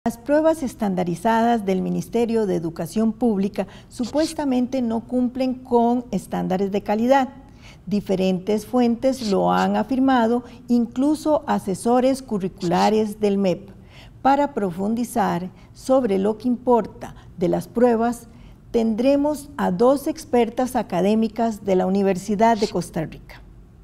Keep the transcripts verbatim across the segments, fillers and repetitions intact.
Las pruebas estandarizadas del Ministerio de Educación Pública supuestamente no cumplen con estándares de calidad. Diferentes fuentes lo han afirmado, incluso asesores curriculares del M E P. Para profundizar sobre lo que importa de las pruebas, tendremos a dos expertas académicas de la Universidad de Costa Rica.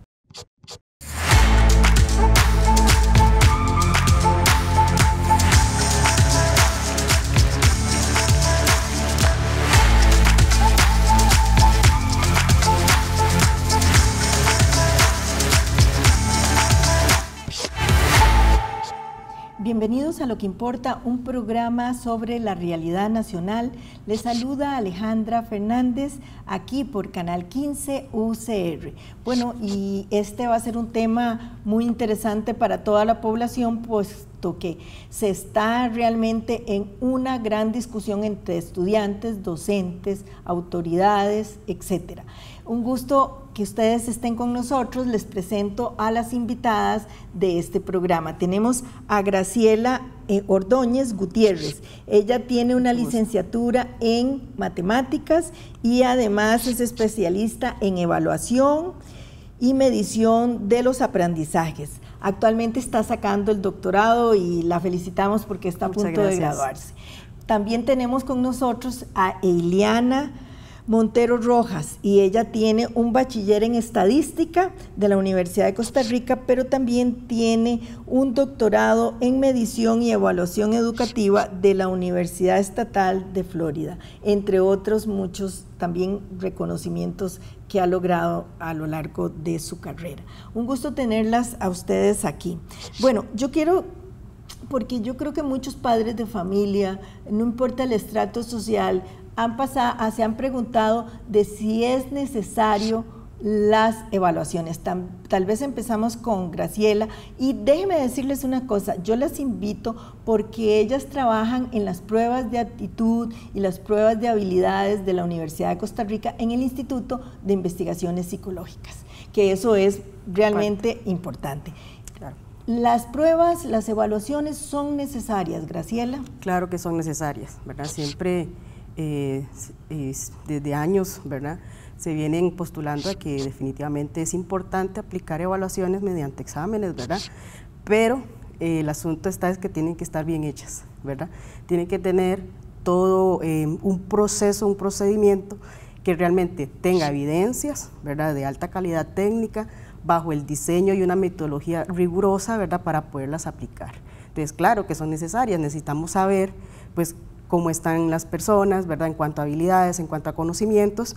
Bienvenidos a Lo que Importa, un programa sobre la realidad nacional. Les saluda Alejandra Fernández, aquí por Canal quince U C R. Bueno, y este va a ser un tema muy interesante para toda la población, puesto que se está realmente en una gran discusión entre estudiantes, docentes, autoridades, etcétera. Un gusto que ustedes estén con nosotros. Les presento a las invitadas de este programa. Tenemos a Graciela eh, Ordóñez Gutiérrez. Ella tiene una licenciatura en matemáticas y además es especialista en evaluación y medición de los aprendizajes. Actualmente está sacando el doctorado y la felicitamos porque está a Muchas punto gracias. de graduarse. También tenemos con nosotros a Eliana Montero Rojas, y ella tiene un bachiller en estadística de la Universidad de Costa Rica, pero también tiene un doctorado en medición y evaluación educativa de la Universidad Estatal de Florida, entre otros muchos también reconocimientos que ha logrado a lo largo de su carrera. Un gusto tenerlas a ustedes aquí. Bueno, yo quiero, porque yo creo que muchos padres de familia, no importa el estrato social, Han pasado, se han preguntado de si es necesario las evaluaciones. Tal, tal vez empezamos con Graciela, y déjenme decirles una cosa, yo las invito porque ellas trabajan en las pruebas de aptitud y las pruebas de habilidades de la Universidad de Costa Rica en el Instituto de Investigaciones Psicológicas, que eso es realmente Parte. importante. Claro. ¿Las pruebas, las evaluaciones son necesarias, Graciela? Claro que son necesarias, ¿verdad? Siempre... Eh, eh, desde años, ¿verdad?, se vienen postulando a que definitivamente es importante aplicar evaluaciones mediante exámenes, ¿verdad?, pero eh, el asunto está es que tienen que estar bien hechas, ¿verdad?, tienen que tener todo eh, un proceso, un procedimiento que realmente tenga evidencias, ¿verdad?, de alta calidad técnica, bajo el diseño y una metodología rigurosa, ¿verdad?, para poderlas aplicar. Entonces, claro que son necesarias, necesitamos saber, pues, cómo están las personas, ¿verdad?, en cuanto a habilidades, en cuanto a conocimientos,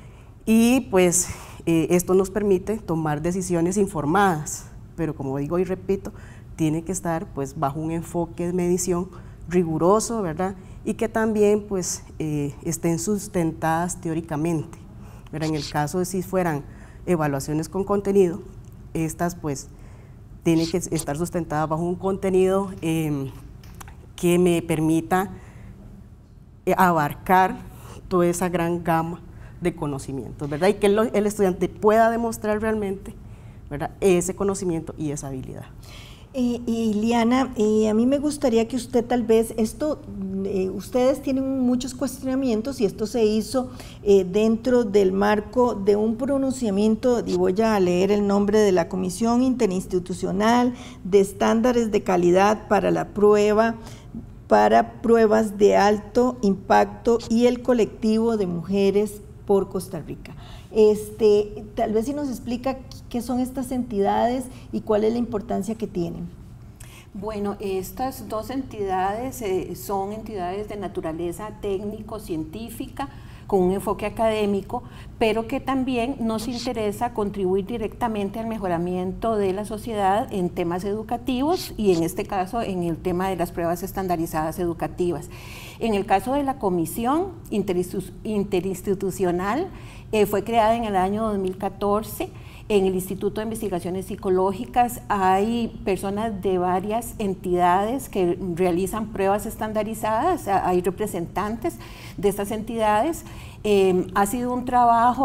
y pues eh, esto nos permite tomar decisiones informadas, pero como digo y repito, tiene que estar pues bajo un enfoque de medición riguroso, ¿verdad?, y que también pues eh, estén sustentadas teóricamente, ¿verdad? En el caso de si fueran evaluaciones con contenido, estas pues tienen que estar sustentadas bajo un contenido eh, que me permita abarcar toda esa gran gama de conocimientos, ¿verdad?, y que el, el estudiante pueda demostrar realmente, ¿verdad?, ese conocimiento y esa habilidad. Eh, y Liana, eh, a mí me gustaría que usted tal vez, esto, eh, ustedes tienen muchos cuestionamientos y esto se hizo eh, dentro del marco de un pronunciamiento, y voy a leer el nombre de la Comisión Interinstitucional de Estándares de Calidad para la Prueba para pruebas de alto impacto y el colectivo de mujeres por Costa Rica. Este, tal vez si nos explica qué son estas entidades y cuál es la importancia que tienen. Bueno, estas dos entidades eh, son entidades de naturaleza técnico-científica, con un enfoque académico, pero que también nos interesa contribuir directamente al mejoramiento de la sociedad en temas educativos y en este caso en el tema de las pruebas estandarizadas educativas. En el caso de la Comisión Interinstitucional, eh, fue creada en el año dos mil catorce. En el Instituto de Investigaciones Psicológicas hay personas de varias entidades que realizan pruebas estandarizadas, hay representantes de estas entidades. Eh, ha sido un trabajo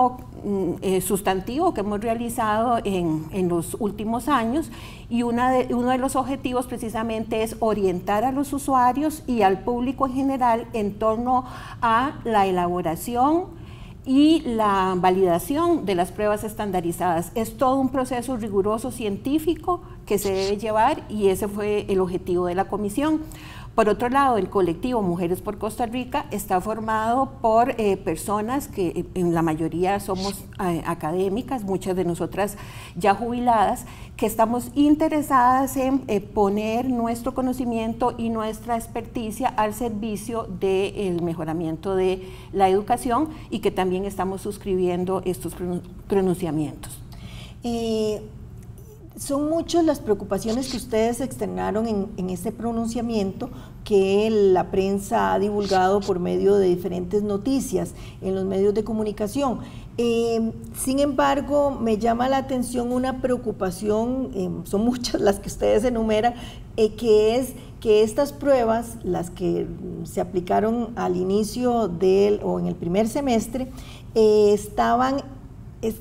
eh, sustantivo que hemos realizado en, en los últimos años, y una de, uno de los objetivos precisamente es orientar a los usuarios y al público en general en torno a la elaboración y la validación de las pruebas estandarizadas. Es todo un proceso riguroso científico que se debe llevar, y ese fue el objetivo de la comisión. Por otro lado, el colectivo Mujeres por Costa Rica está formado por eh, personas que en la mayoría somos eh, académicas, muchas de nosotras ya jubiladas, que estamos interesadas en eh, poner nuestro conocimiento y nuestra experticia al servicio del mejoramiento de la educación, y que también estamos suscribiendo estos pronunciamientos. Eh, Son muchas las preocupaciones que ustedes externaron en, en este pronunciamiento, que la prensa ha divulgado por medio de diferentes noticias en los medios de comunicación. Eh, sin embargo, me llama la atención una preocupación, eh, son muchas las que ustedes enumeran, eh, que es que estas pruebas, las que se aplicaron al inicio del o en el primer semestre, eh, estaban es,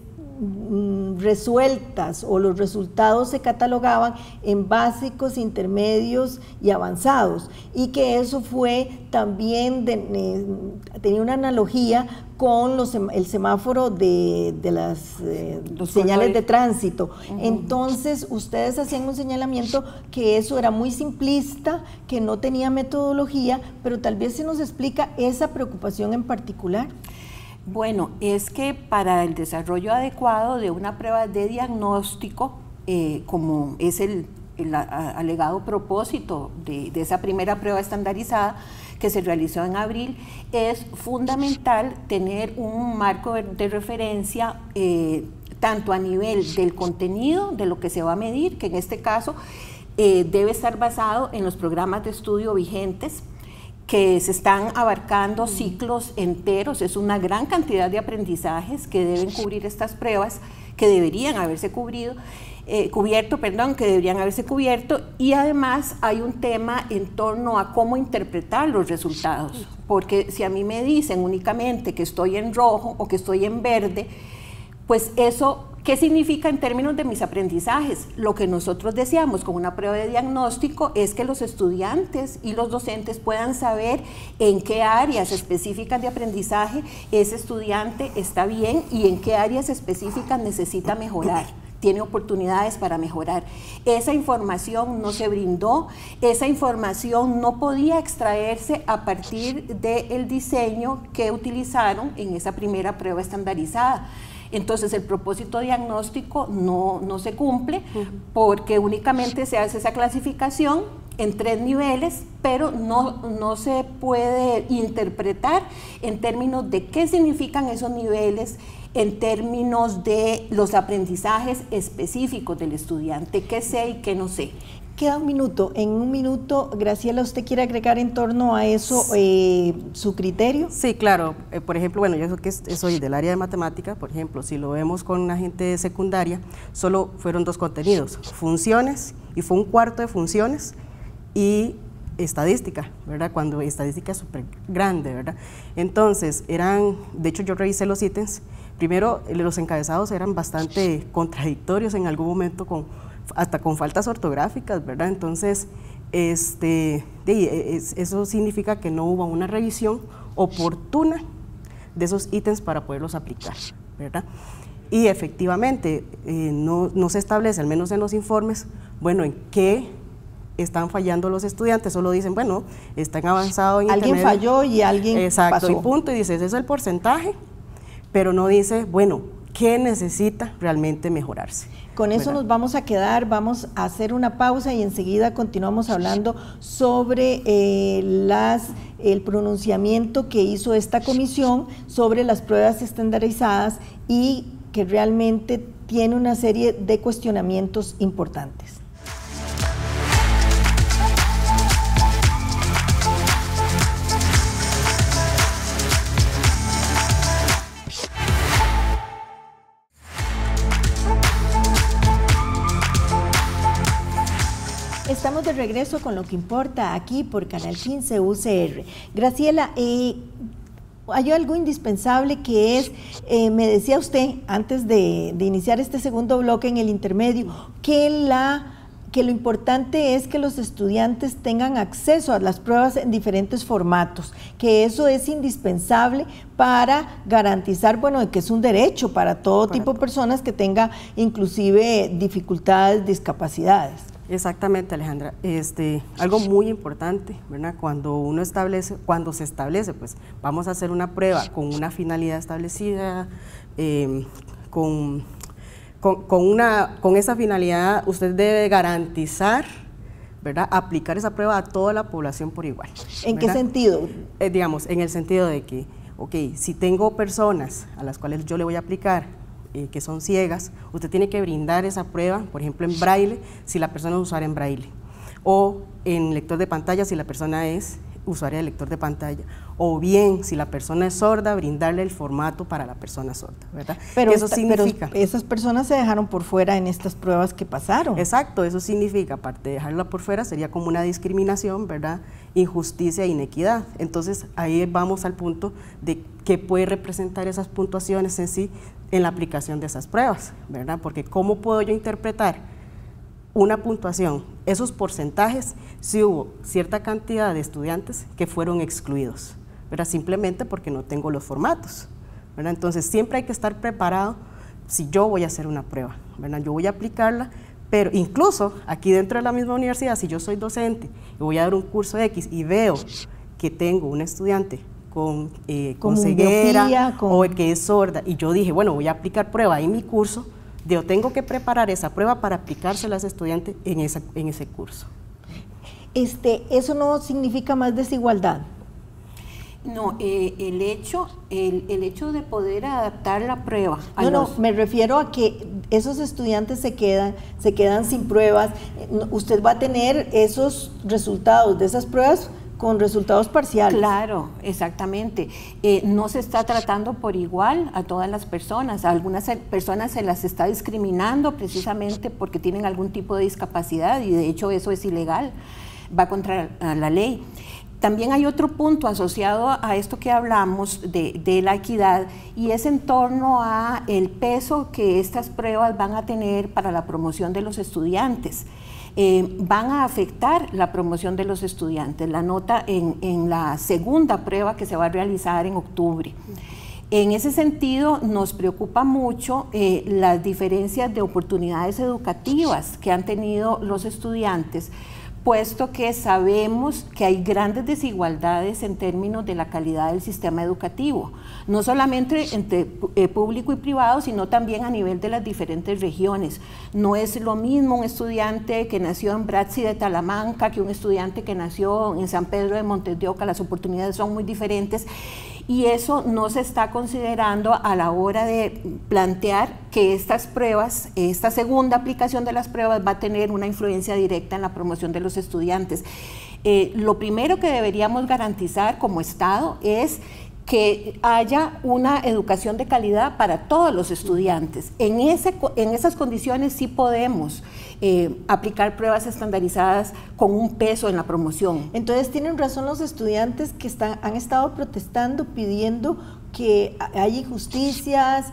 resueltas, o los resultados se catalogaban en básicos, intermedios y avanzados, y que eso fue también, de, eh, tenía una analogía con los, el semáforo de, de las eh, señales colores de tránsito. Uh-huh. Entonces, ustedes hacían un señalamiento que eso era muy simplista, que no tenía metodología, pero tal vez se nos explica esa preocupación en particular. Bueno, es que para el desarrollo adecuado de una prueba de diagnóstico, eh, como es el, el alegado propósito de, de esa primera prueba estandarizada que se realizó en abril, es fundamental tener un marco de, de referencia eh, tanto a nivel del contenido de lo que se va a medir, que en este caso eh, debe estar basado en los programas de estudio vigentes, que se están abarcando ciclos enteros. Es una gran cantidad de aprendizajes que deben cubrir estas pruebas, que deberían haberse cubrido, eh, cubierto, perdón, que deberían haberse cubierto, y además hay un tema en torno a cómo interpretar los resultados, porque si a mí me dicen únicamente que estoy en rojo o que estoy en verde, pues eso, ¿qué significa en términos de mis aprendizajes? Lo que nosotros deseamos con una prueba de diagnóstico es que los estudiantes y los docentes puedan saber en qué áreas específicas de aprendizaje ese estudiante está bien y en qué áreas específicas necesita mejorar, tiene oportunidades para mejorar. Esa información no se brindó, esa información no podía extraerse a partir del diseño que utilizaron en esa primera prueba estandarizada. Entonces el propósito diagnóstico no, no se cumple, porque únicamente se hace esa clasificación en tres niveles, pero no, no se puede interpretar en términos de qué significan esos niveles, en términos de los aprendizajes específicos del estudiante, qué sé y qué no sé. Queda un minuto. En un minuto, Graciela, ¿usted quiere agregar en torno a eso eh, su criterio? Sí, claro. Eh, por ejemplo, bueno, yo que soy del área de matemática, por ejemplo, si lo vemos con una gente de secundaria, solo fueron dos contenidos, funciones, y fue un cuarto de funciones, y estadística, ¿verdad? Cuando estadística es súper grande, ¿verdad? Entonces, eran, de hecho yo revisé los ítems, primero los encabezados eran bastante contradictorios en algún momento, con hasta con faltas ortográficas, ¿verdad? Entonces, este, eso significa que no hubo una revisión oportuna de esos ítems para poderlos aplicar, ¿verdad? Y efectivamente, eh, no, no se establece, al menos en los informes, bueno, en qué están fallando los estudiantes, solo dicen, bueno, están avanzados en alguien intermedio. Falló y alguien Exacto, pasó. Y punto, y dice, ese es el porcentaje, pero no dice, bueno, ¿qué necesita realmente mejorarse? Con eso ¿verdad? Nos vamos a quedar, vamos a hacer una pausa y enseguida continuamos hablando sobre eh, las, el pronunciamiento que hizo esta comisión sobre las pruebas estandarizadas, y que realmente tiene una serie de cuestionamientos importantes. Estamos de regreso con Lo que importa aquí por Canal quince U C R. Graciela, eh, hay algo indispensable que es, eh, me decía usted antes de, de iniciar este segundo bloque en el intermedio, que la... que lo importante es que los estudiantes tengan acceso a las pruebas en diferentes formatos, que eso es indispensable para garantizar, bueno, que es un derecho para todo Correcto. Tipo de personas que tenga inclusive dificultades, discapacidades. Exactamente, Alejandra. Este, algo muy importante, ¿verdad? Cuando uno establece, cuando se establece, pues vamos a hacer una prueba con una finalidad establecida, eh, con... Con, con, una, con esa finalidad usted debe garantizar, ¿verdad?, aplicar esa prueba a toda la población por igual. ¿En ¿verdad? qué sentido? Eh, digamos, en el sentido de que, ok, si tengo personas a las cuales yo le voy a aplicar, eh, que son ciegas, usted tiene que brindar esa prueba, por ejemplo, en braille, si la persona es usuaria en braille, o en lector de pantalla, si la persona es usuaria de lector de pantalla, o bien, si la persona es sorda, brindarle el formato para la persona sorda, ¿verdad? Pero, eso esta, significa, pero esas personas se dejaron por fuera en estas pruebas que pasaron. Exacto, eso significa, aparte de dejarla por fuera, sería como una discriminación, ¿verdad? Injusticia e inequidad. Entonces, ahí vamos al punto de qué puede representar esas puntuaciones en sí en la aplicación de esas pruebas, ¿verdad? Porque ¿cómo puedo yo interpretar una puntuación, esos porcentajes, si hubo cierta cantidad de estudiantes que fueron excluidos, ¿verdad? Simplemente porque no tengo los formatos, ¿verdad? Entonces siempre hay que estar preparado si yo voy a hacer una prueba, ¿verdad? Yo voy a aplicarla, pero incluso aquí dentro de la misma universidad, si yo soy docente y voy a dar un curso X y veo que tengo un estudiante con, eh, con, con ceguera miopía, con... o que es sorda, y yo dije, bueno, voy a aplicar prueba en mi curso, yo tengo que preparar esa prueba para aplicársela a ese estudiante en, esa, en ese curso. Este, ¿Eso no significa más desigualdad? No, eh, el, hecho, el, el hecho de poder adaptar la prueba a No, los... no, me refiero a que esos estudiantes se quedan, se quedan sin pruebas. Usted va a tener esos resultados de esas pruebas con resultados parciales. Claro, exactamente. Eh, no se está tratando por igual a todas las personas. A algunas personas se las está discriminando precisamente porque tienen algún tipo de discapacidad y de hecho eso es ilegal, va contra la ley. También hay otro punto asociado a esto que hablamos de, de la equidad y es en torno a el peso que estas pruebas van a tener para la promoción de los estudiantes. Eh, van a afectar la promoción de los estudiantes, la nota en, en la segunda prueba que se va a realizar en octubre. En ese sentido, nos preocupa mucho eh, las diferencias de oportunidades educativas que han tenido los estudiantes, puesto que sabemos que hay grandes desigualdades en términos de la calidad del sistema educativo, no solamente entre eh, público y privado, sino también a nivel de las diferentes regiones. No es lo mismo un estudiante que nació en Bratzi de Talamanca que un estudiante que nació en San Pedro de Montes de Oca, las oportunidades son muy diferentes. Y eso no se está considerando a la hora de plantear que estas pruebas, esta segunda aplicación de las pruebas va a tener una influencia directa en la promoción de los estudiantes. Eh, lo primero que deberíamos garantizar como Estado es que haya una educación de calidad para todos los estudiantes. En, ese, en esas condiciones sí podemos eh, aplicar pruebas estandarizadas con un peso en la promoción. Entonces tienen razón los estudiantes que están, han estado protestando, pidiendo que haya injusticias,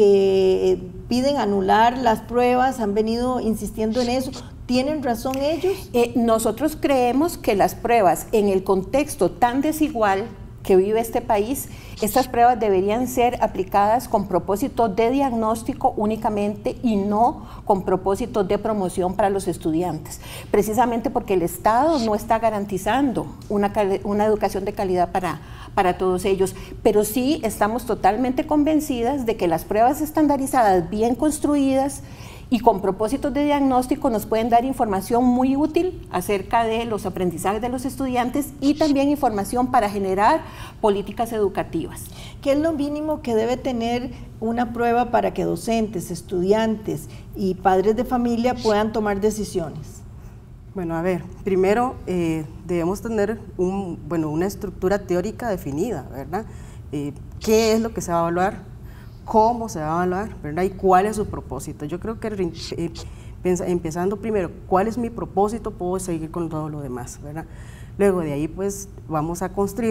que piden anular las pruebas, han venido insistiendo en eso. ¿Tienen razón ellos? Eh, nosotros creemos que las pruebas en el contexto tan desigual que vive este país, estas pruebas deberían ser aplicadas con propósito de diagnóstico únicamente y no con propósito de promoción para los estudiantes, precisamente porque el Estado no está garantizando una, una educación de calidad para, para todos ellos, pero sí estamos totalmente convencidas de que las pruebas estandarizadas bien construidas y con propósitos de diagnóstico nos pueden dar información muy útil acerca de los aprendizajes de los estudiantes y también información para generar políticas educativas. ¿Qué es lo mínimo que debe tener una prueba para que docentes, estudiantes y padres de familia puedan tomar decisiones? Bueno, a ver, primero eh, debemos tener un, bueno, una estructura teórica definida, ¿verdad? Eh, ¿Qué es lo que se va a evaluar? ¿Cómo se va a evaluar? ¿Verdad? ¿Y cuál es su propósito? Yo creo que eh, empezando primero, ¿cuál es mi propósito? Puedo seguir con todo lo demás, ¿verdad? Luego de ahí pues vamos a construir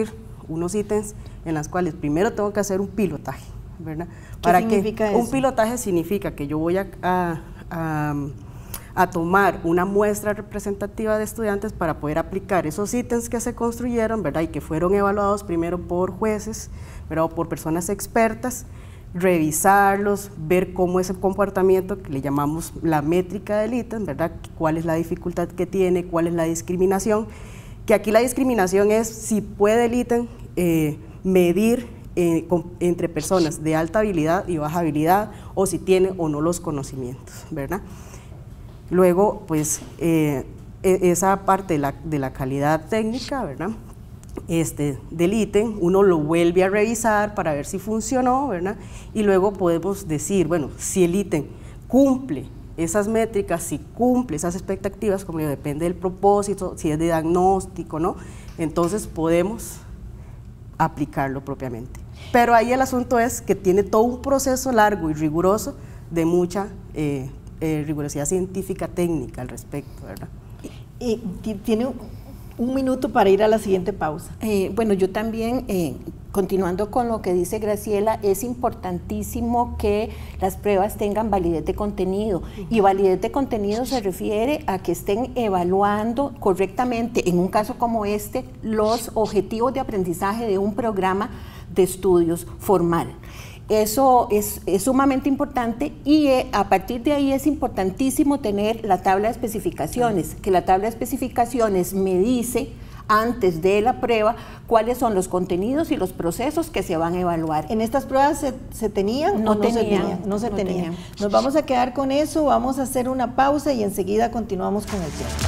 unos ítems en los cuales primero tengo que hacer un pilotaje, ¿verdad? ¿Para ¿Qué significa que, eso? Un pilotaje significa que yo voy a, a, a, a tomar una muestra representativa de estudiantes para poder aplicar esos ítems que se construyeron, ¿verdad? Y que fueron evaluados primero por jueces, ¿verdad? O por personas expertas, revisarlos, ver cómo es el comportamiento, que le llamamos la métrica del ítem, ¿verdad? Cuál es la dificultad que tiene, cuál es la discriminación, que aquí la discriminación es si puede el ítem eh, medir eh, con, entre personas de alta habilidad y baja habilidad, o si tiene o no los conocimientos, ¿verdad? Luego, pues, eh, esa parte de la, de la calidad técnica, ¿verdad? Este, del ítem, uno lo vuelve a revisar para ver si funcionó, ¿verdad? Y luego podemos decir, bueno, si el ítem cumple esas métricas, si cumple esas expectativas, como digo, depende del propósito, si es de diagnóstico, ¿no? Entonces podemos aplicarlo propiamente. Pero ahí el asunto es que tiene todo un proceso largo y riguroso de mucha eh, eh, rigurosidad científica técnica al respecto, ¿verdad? Y, y tiene un minuto para ir a la siguiente pausa. Eh, bueno, yo también, eh, continuando con lo que dice Graciela, es importantísimo que las pruebas tengan validez de contenido. Uh-huh. Y validez de contenido se refiere a que estén evaluando correctamente, en un caso como este, los objetivos de aprendizaje de un programa de estudios formal. Eso es, es sumamente importante y eh, a partir de ahí es importantísimo tener la tabla de especificaciones, que la tabla de especificaciones me dice antes de la prueba cuáles son los contenidos y los procesos que se van a evaluar. ¿En estas pruebas se, se tenían no o no tenían, se tenían? No se no tenían. tenían. Nos vamos a quedar con eso, vamos a hacer una pausa y enseguida continuamos con el tema.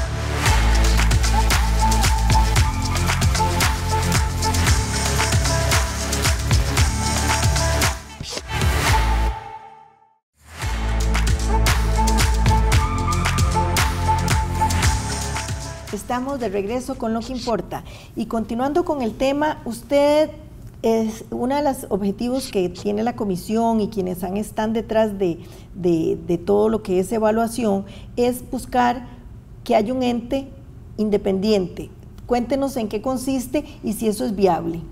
Estamos de regreso con Lo que importa y continuando con el tema, usted es uno de los objetivos que tiene la comisión y quienes han, están detrás de, de, de todo lo que es evaluación es buscar que haya un ente independiente. Cuéntenos en qué consiste y si eso es viable.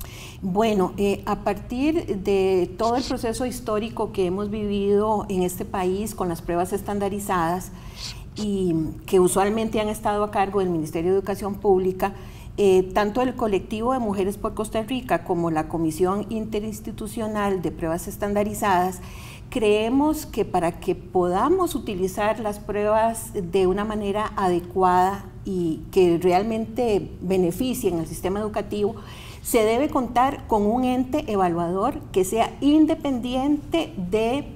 Bueno, eh, a partir de todo el proceso histórico que hemos vivido en este país con las pruebas estandarizadas, y que usualmente han estado a cargo del Ministerio de Educación Pública, eh, tanto el colectivo de Mujeres por Costa Rica como la Comisión Interinstitucional de Pruebas Estandarizadas, creemos que para que podamos utilizar las pruebas de una manera adecuada y que realmente beneficien al sistema educativo, se debe contar con un ente evaluador que sea independiente de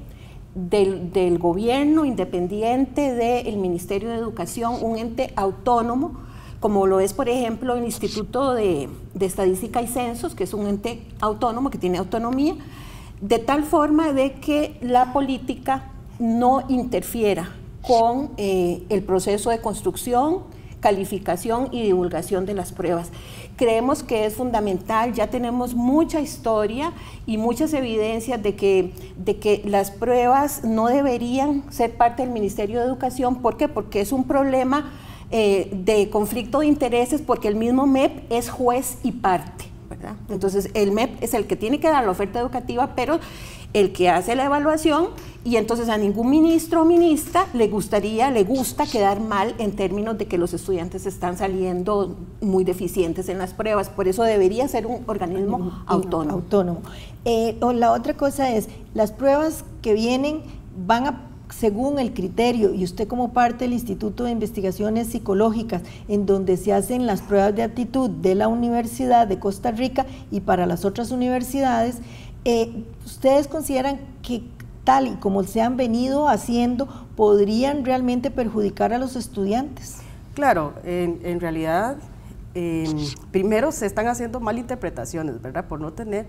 Del, del gobierno, independiente del Ministerio de Educación, un ente autónomo, como lo es, por ejemplo, el Instituto de, de Estadística y Censos, que es un ente autónomo, que tiene autonomía, de tal forma de que la política no interfiera con eh, el proceso de construcción, calificación y divulgación de las pruebas. Creemos que es fundamental, ya tenemos mucha historia y muchas evidencias de que, de que las pruebas no deberían ser parte del Ministerio de Educación. ¿Por qué? Porque es un problema eh, de conflicto de intereses, porque el mismo M E P es juez y parte, ¿verdad? Entonces el M E P es el que tiene que dar la oferta educativa, pero el que hace la evaluación, y entonces a ningún ministro o ministra le gustaría, le gusta quedar mal en términos de que los estudiantes están saliendo muy deficientes en las pruebas. Por eso debería ser un organismo un, autónomo. autónomo. Eh, o la otra cosa es, las pruebas que vienen van a según el criterio, y usted como parte del Instituto de Investigaciones Psicológicas, en donde se hacen las pruebas de aptitud de la Universidad de Costa Rica y para las otras universidades, eh, ¿ustedes consideran que tal y como se han venido haciendo, podrían realmente perjudicar a los estudiantes? Claro, en, en realidad, eh, primero se están haciendo malinterpretaciones, ¿verdad? Por no tener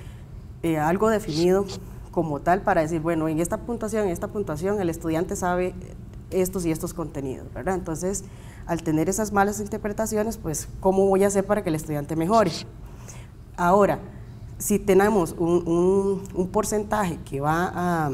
eh, algo definido como tal para decir, bueno, en esta puntuación, en esta puntuación, el estudiante sabe estos y estos contenidos, ¿verdad? Entonces, al tener esas malas interpretaciones, pues, ¿cómo voy a hacer para que el estudiante mejore? Ahora, si tenemos un, un, un porcentaje que va a,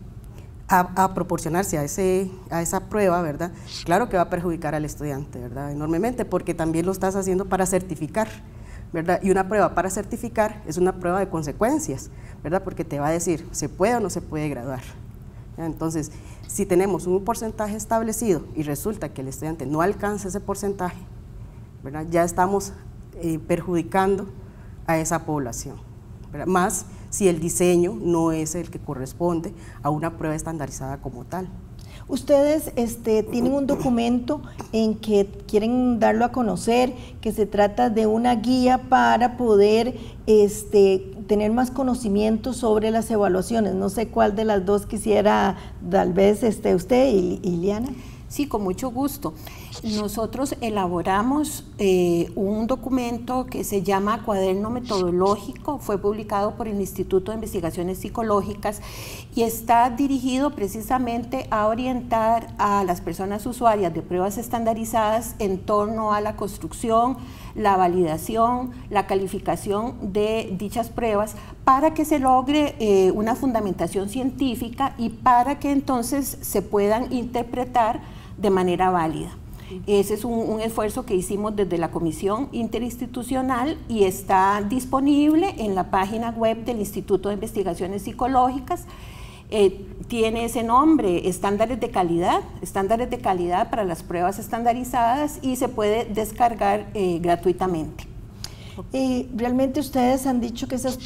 a, a proporcionarse a, ese, a esa prueba, ¿verdad? Claro que va a perjudicar al estudiante, ¿verdad? Enormemente, porque también lo estás haciendo para certificar, ¿verdad? Y una prueba para certificar es una prueba de consecuencias, ¿verdad? Porque te va a decir, ¿se puede o no se puede graduar? Entonces, si tenemos un porcentaje establecido y resulta que el estudiante no alcanza ese porcentaje, ¿verdad? Ya estamos eh, perjudicando a esa población, ¿verdad? Más si el diseño no es el que corresponde a una prueba estandarizada como tal. Ustedes este, tienen un documento en que quieren darlo a conocer, que se trata de una guía para poder este, tener más conocimiento sobre las evaluaciones. No sé cuál de las dos quisiera, tal vez este, usted y Iliana. Sí, con mucho gusto. Nosotros elaboramos eh, un documento que se llama Cuaderno Metodológico, fue publicado por el Instituto de Investigaciones Psicológicas y está dirigido precisamente a orientar a las personas usuarias de pruebas estandarizadas en torno a la construcción, la validación, la calificación de dichas pruebas para que se logre eh, una fundamentación científica y para que entonces se puedan interpretar de manera válida. Ese es un, un esfuerzo que hicimos desde la Comisión Interinstitucional y está disponible en la página web del Instituto de Investigaciones Psicológicas. Eh, tiene ese nombre, estándares de calidad, estándares de calidad para las pruebas estandarizadas y se puede descargar eh, gratuitamente. Eh, realmente ustedes han dicho que esas,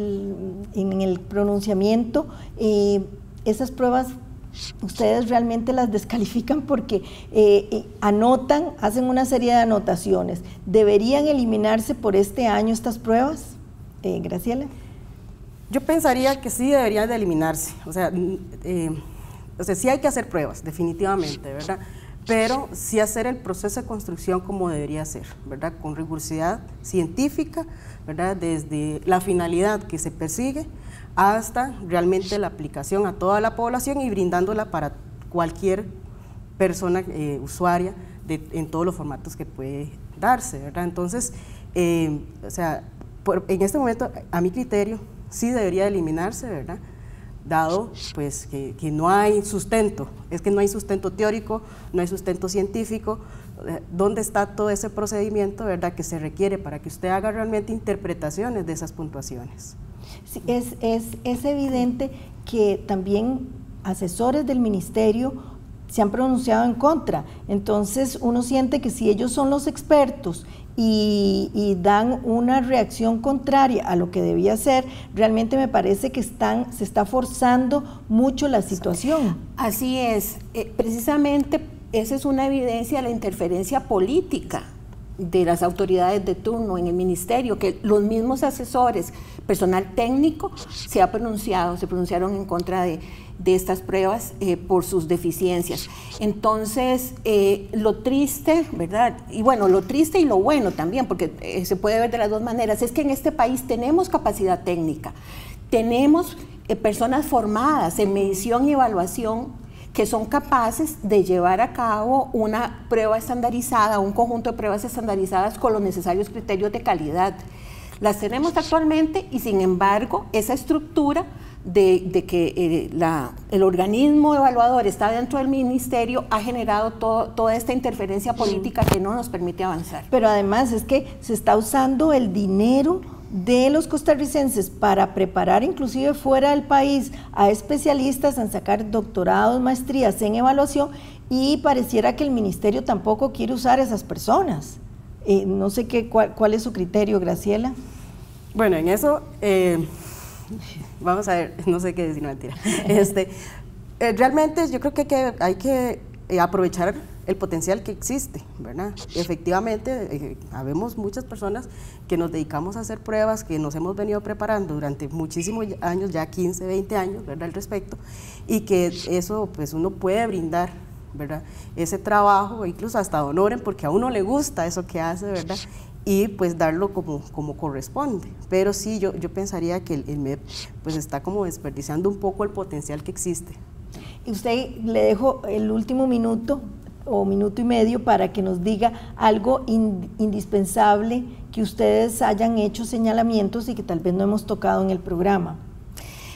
en el pronunciamiento, eh, esas pruebas ustedes realmente las descalifican porque eh, eh, anotan, hacen una serie de anotaciones. ¿Deberían eliminarse por este año estas pruebas? Eh, Graciela. Yo pensaría que sí deberían de eliminarse, o sea, eh, o sea, sí hay que hacer pruebas, definitivamente, ¿verdad? Pero sí hacer el proceso de construcción como debería ser, ¿verdad? Con rigurosidad científica, ¿verdad? Desde la finalidad que se persigue hasta realmente la aplicación a toda la población y brindándola para cualquier persona eh, usuaria de, en todos los formatos que puede darse, ¿verdad? Entonces, eh, o sea, por, en este momento, a mi criterio, sí debería eliminarse, ¿verdad? Dado pues que, que no hay sustento, es que no hay sustento teórico, no hay sustento científico. ¿Dónde está todo ese procedimiento, verdad, que se requiere para que usted haga realmente interpretaciones de esas puntuaciones? Sí, es, es, es evidente que también asesores del ministerio se han pronunciado en contra, entonces uno siente que si ellos son los expertos y, y dan una reacción contraria a lo que debía ser, realmente me parece que están, se está forzando mucho la situación. Así es, eh, precisamente esa es una evidencia de la interferencia política de las autoridades de turno en el ministerio, que los mismos asesores, personal técnico, se ha pronunciado, se pronunciaron en contra de, de estas pruebas eh, por sus deficiencias. Entonces, eh, lo triste, ¿verdad? Y bueno, lo triste y lo bueno también, porque eh, se puede ver de las dos maneras, es que en este país tenemos capacidad técnica, tenemos eh, personas formadas en medición y evaluación que son capaces de llevar a cabo una prueba estandarizada, un conjunto de pruebas estandarizadas con los necesarios criterios de calidad. Las tenemos actualmente y sin embargo esa estructura de, de que eh, la, el organismo evaluador está dentro del ministerio ha generado todo, toda esta interferencia política que no nos permite avanzar. Pero además es que se está usando el dinero de los costarricenses para preparar inclusive fuera del país a especialistas en sacar doctorados, maestrías en evaluación y pareciera que el ministerio tampoco quiere usar a esas personas. Eh, no sé qué, cuál, cuál es su criterio, Graciela. Bueno, en eso, eh, vamos a ver, no sé qué decir, no mentira. Este, eh, realmente yo creo que hay que, hay que eh, aprovechar el potencial que existe, ¿verdad? Efectivamente, eh, habemos muchas personas que nos dedicamos a hacer pruebas, que nos hemos venido preparando durante muchísimos años, ya quince, veinte años, ¿verdad?, al respecto, y que eso, pues, uno puede brindar, ¿verdad?, ese trabajo, incluso hasta honoren, porque a uno le gusta eso que hace, ¿verdad?, y pues darlo como, como corresponde. Pero sí, yo, yo pensaría que el, el M E P, pues, está como desperdiciando un poco el potencial que existe. Y usted, le dejo el último minuto, o minuto y medio para que nos diga algo in, indispensable que ustedes hayan hecho señalamientos y que tal vez no hemos tocado en el programa.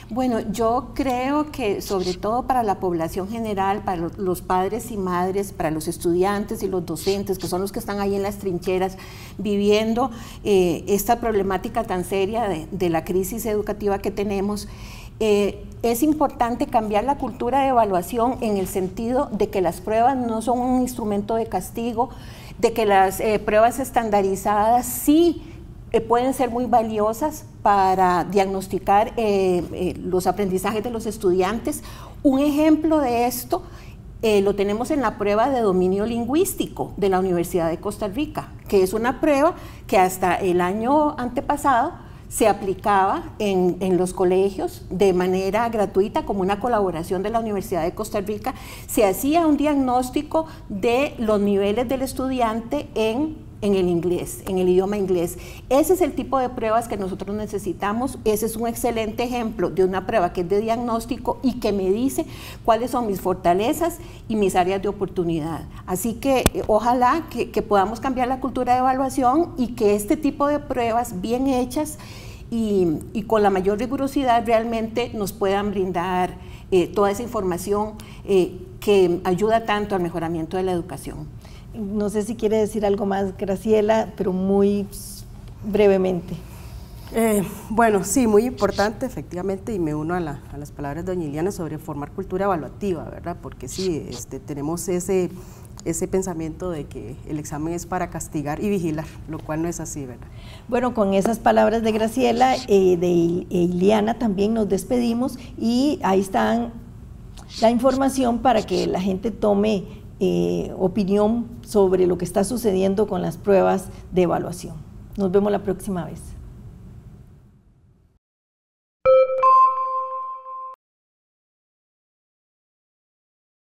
Bueno, yo creo que sobre todo para la población general, para los padres y madres, para los estudiantes y los docentes, que son los que están ahí en las trincheras viviendo eh, esta problemática tan seria de, de la crisis educativa que tenemos, eh, es importante cambiar la cultura de evaluación en el sentido de que las pruebas no son un instrumento de castigo, de que las eh, pruebas estandarizadas sí Eh, pueden ser muy valiosas para diagnosticar eh, eh, los aprendizajes de los estudiantes. Un ejemplo de esto eh, lo tenemos en la prueba de dominio lingüístico de la Universidad de Costa Rica, que es una prueba que hasta el año antepasado se aplicaba en, en los colegios de manera gratuita como una colaboración de la Universidad de Costa Rica. Se hacía un diagnóstico de los niveles del estudiante en en el inglés, en el idioma inglés. Ese es el tipo de pruebas que nosotros necesitamos. Ese es un excelente ejemplo de una prueba que es de diagnóstico y que me dice cuáles son mis fortalezas y mis áreas de oportunidad. Así que eh, ojalá que, que podamos cambiar la cultura de evaluación y que este tipo de pruebas bien hechas y, y con la mayor rigurosidad realmente nos puedan brindar eh, toda esa información eh, que ayuda tanto al mejoramiento de la educación. No sé si quiere decir algo más, Graciela, pero muy brevemente. Eh, bueno, sí, muy importante, efectivamente, y me uno a, la, a las palabras de doña Iliana sobre formar cultura evaluativa, ¿verdad? Porque sí, este, tenemos ese, ese pensamiento de que el examen es para castigar y vigilar, lo cual no es así, ¿verdad? Bueno, con esas palabras de Graciela, eh, de Iliana también nos despedimos y ahí está la información para que la gente tome Eh, opinión sobre lo que está sucediendo con las pruebas de evaluación. Nos vemos la próxima vez.